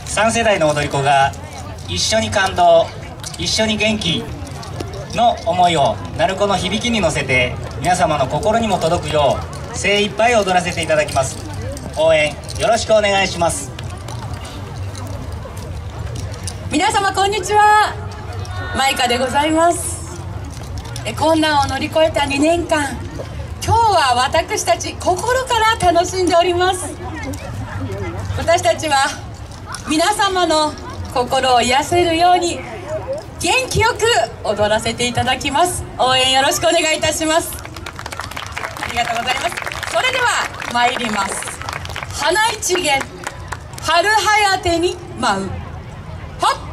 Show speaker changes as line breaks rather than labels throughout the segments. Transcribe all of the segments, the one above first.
3世代の踊り子が一緒に感動、一緒に元気の思いを鳴子の響きに乗せて皆様の心にも届くよう精一杯踊らせていただきます。応援よろしくお願いします。
皆様こんにちは、マイカでございます。困難を乗り越えた2年間、今日は私たち心から楽しんでおります。私たちは皆様の心を癒せるように元気よく踊らせていただきます。応援よろしくお願いいたします。ありがとうございます。それでは参ります。花一元春はやてに舞う。はっ。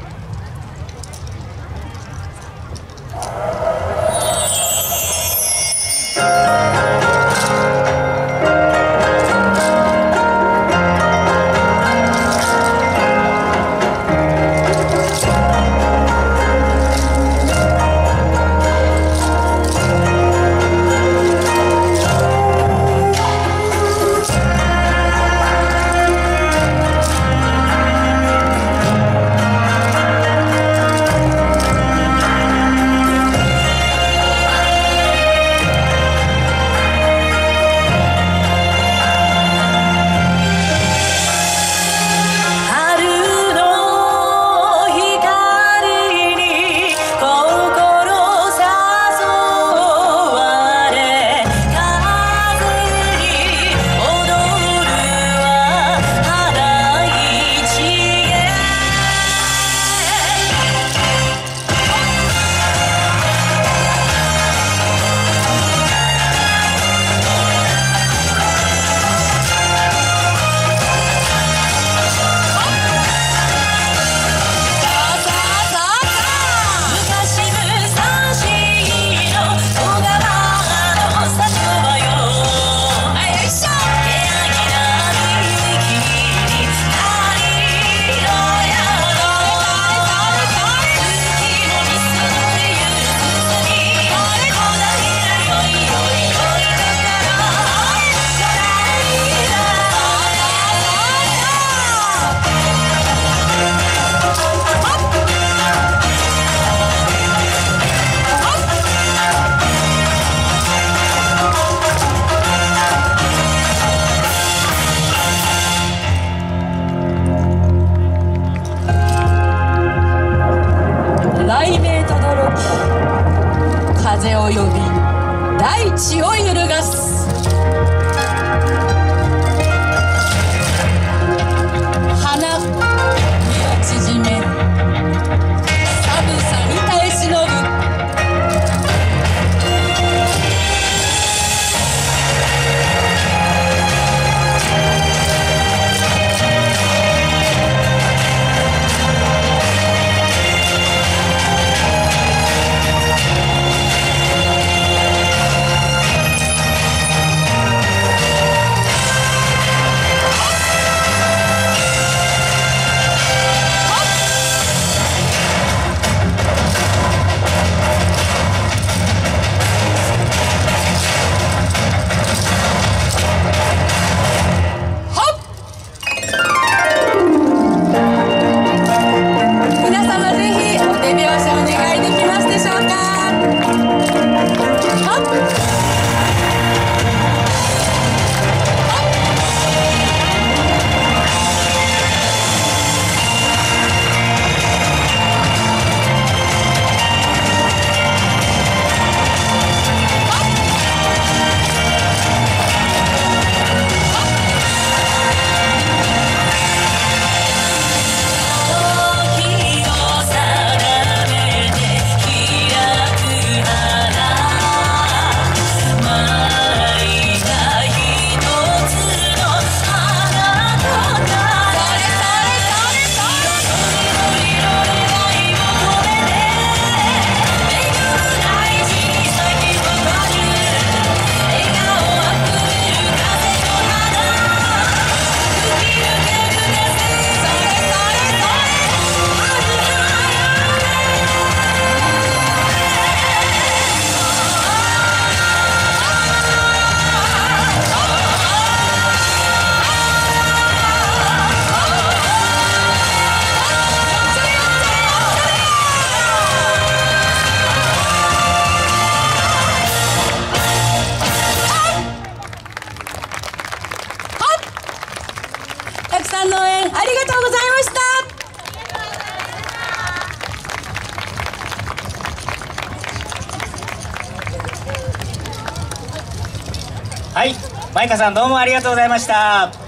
風を呼び大地を揺るがす。花身を縮め寒さに耐え忍ぶ。
はい、マイカさんどうもありがとうございました。